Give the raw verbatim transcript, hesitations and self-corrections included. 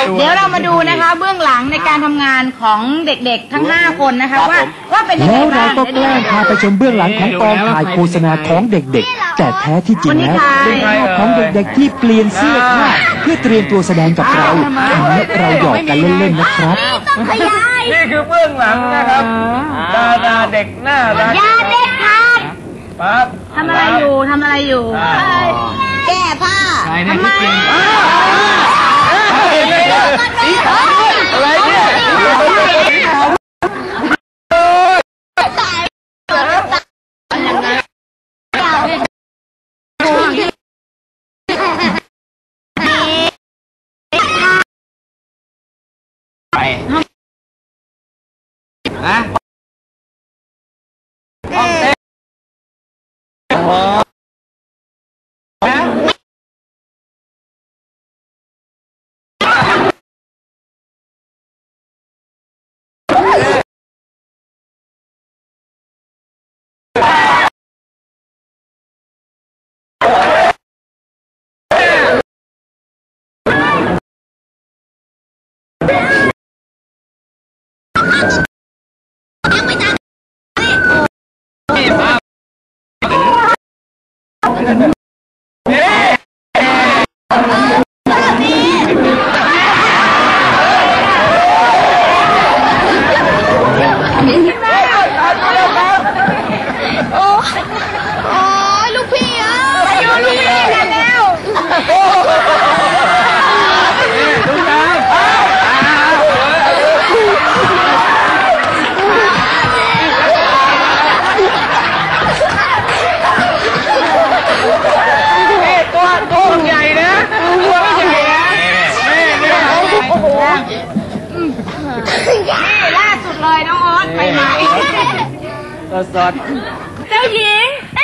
เดี๋ยวเรามาดูนะคะเบื้องหลังในการทำงานของเด็กๆทั้งห้าคนนะคะว่าว่าเป็นยังไงบ้างแล้วเราก็แกล้งพาไปชมเบื้องหลังของกองถ่ายโฆษณาของเด็กๆแต่แท้ที่จริงแล้วเป็นภาพของเด็กๆที่เปลี่ยนเสื้อผ้าเพื่อเตรียมตัวแสดงกับเราอันนี้เราหยอกกันเล่นๆนะครับนี่คือเบื้องหลังนะครับดาราเด็กหน้ารักยาเด็กขาดปั๊บทำอะไรอยู่ทำอะไรอยู่แก้ผ้าทำไมอะไรเนี่ยไปนะห้องเต้นโอ้โหนี่ล่าสุดเลยน้องโอ๊ตไปไหนสดเจ้าหญิง